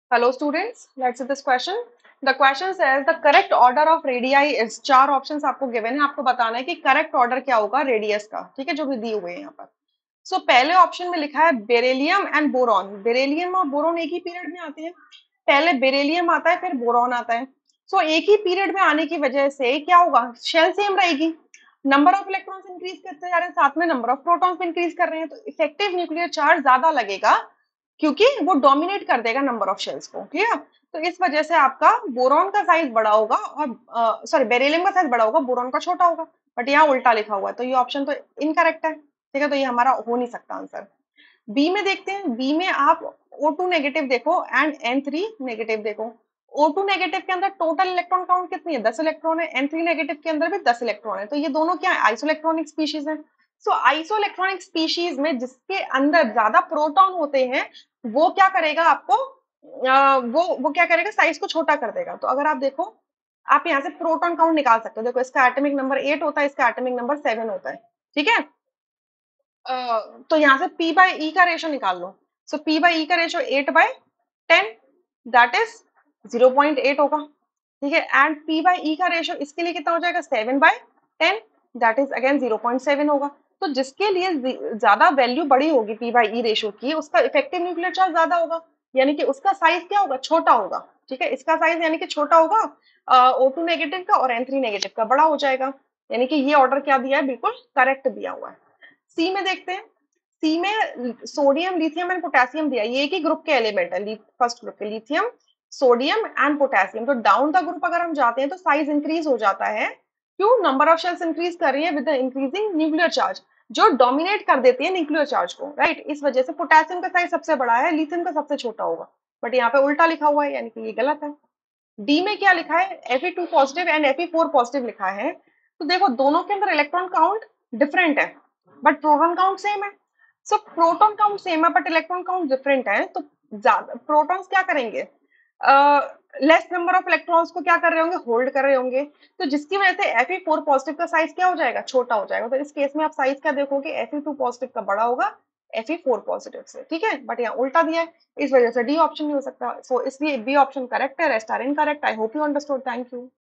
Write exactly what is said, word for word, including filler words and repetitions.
Hello students, let's see this question. The question says the correct order of radii is चार options आपको given है, आपको बताना है कि correct order क्या होगा रेडियस का, ठीक है, जो भी दिए हुए हैं यहाँ पर. So पहले ऑप्शन में लिखा है बेरेलियम एंड बोरॉन. बेरेलियम और बोरॉन एक ही पीरियड में आते हैं. पहले बेरेलियम आता है फिर बोरॉन आता है. सो so, एक ही पीरियड में आने की वजह से क्या होगा, शेल सेम रहेगी. नंबर ऑफ इलेक्ट्रॉन्स इंक्रीज करते जा रहे हैं, साथ में नंबर ऑफ प्रोटॉन्स भी इंक्रीज कर रहे हैं, तो इफेक्टिव न्यूक्लियर चार्ज ज्यादा लगेगा क्योंकि वो डोमिनेट कर देगा नंबर ऑफ शेल्स को. क्लियर. तो इस वजह से आपका बोरॉन का साइज बड़ा होगा और सॉरी बेरिलियम का साइज बड़ा होगा, बोरॉन का छोटा होगा. बट यहाँ उल्टा लिखा हुआ है तो ये ऑप्शन तो इनकरेक्ट है. ठीक है, तो ये हमारा हो नहीं सकता आंसर. बी में देखते हैं. बी में आप ओ टू नेगेटिव देखो एंड एन थ्री नेगेटिव देखो. ओ टू नेगेटिव के अंदर टोटल इलेक्ट्रॉन काउंट कितनी है, दस इलेक्ट्रॉन है. एन थ्री नेगेटिव के अंदर भी दस इलेक्ट्रॉन है. तो ये दोनों क्या है, आइसोइलेक्ट्रॉनिक स्पीशीज है. सो आइसोइलेक्ट्रॉनिक स्पीशीज में जिसके अंदर ज्यादा प्रोटॉन होते हैं वो क्या करेगा आपको, अ, वो वो क्या करेगा, साइज को छोटा कर देगा. तो अगर आप देखो, आप यहाँ से प्रोटॉन काउंट निकाल सकते हो. देखो इसका एटॉमिक नंबर एट होता है, इसका एटॉमिक नंबर सेवन होता है. ठीक है. अ, तो यहाँ से P बाई ई का रेशो निकाल लो. सो P बाई ई का ratio eight by ten, that is zero point eight होगा. ठीक है. एंड P बाई ई का रेशो इसके लिए कितना हो जाएगा, seven by ten, that is again zero point seven होगा. तो जिसके लिए जी- ज्यादा वैल्यू बड़ी होगी P बाई ई रेशो की, उसका इफेक्टिव न्यूक्लियर चार्ज ज्यादा होगा. यानी कि उसका साइज क्या होगा, छोटा होगा. ठीक है, इसका साइज यानी कि छोटा होगा ओ टू नेगेटिव का, और एन थ्री नेगेटिव का बड़ा हो जाएगा. यानी कि ये ऑर्डर क्या दिया है, बिल्कुल करेक्ट दिया हुआ है. सी में देखते हैं. सी में सोडियम लिथियम एंड पोटेशियम दिया. ये एक ही ग्रुप के एलिमेंट है, फर्स्ट ग्रुप के लिथियम सोडियम एंड पोटेशियम. तो डाउन द ग्रुप अगर हम जाते हैं तो साइज इंक्रीज हो जाता है. क्यों, नंबर ऑफ शेल्स इंक्रीज कर रही है with the increasing nuclear charge, जो डोमिनेट कर देती है न्यूक्लियर चार्ज को. Right right? इस वजह से पोटेशियम का साइज सबसे बड़ा है, लिथियम का सबसे छोटा होगा. बट यहाँ पे उल्टा लिखा हुआ है, यानी कि ये गलत है. डी में क्या लिखा है, F E two positive and F E four positive लिखा है. तो देखो दोनों के अंदर इलेक्ट्रॉन काउंट डिफरेंट है बट प्रोटॉन काउंट सेम है. सो प्रोटॉन काउंट सेम है बट इलेक्ट्रॉन काउंट डिफरेंट है. तो ज्यादा प्रोटॉन्स क्या करेंगे, लेस नंबर ऑफ इलेक्ट्रॉन्स को क्या कर रहे होंगे, होल्ड कर रहे होंगे. तो जिसकी वजह से एफ ई फोर पॉजिटिव का साइज क्या हो जाएगा, छोटा हो जाएगा. तो इस केस में आप साइज क्या देखोगे, एफ ई टू पॉजिटिव का बड़ा होगा एफ ई फोर पॉजिटिव से. ठीक है, बट यहाँ उल्टा दिया है, इस वजह से डी ऑप्शन नहीं हो सकता. सो so, इसलिए बी ऑप्शन करेक्ट है, rest are incorrect. I hope you understood. Thank you.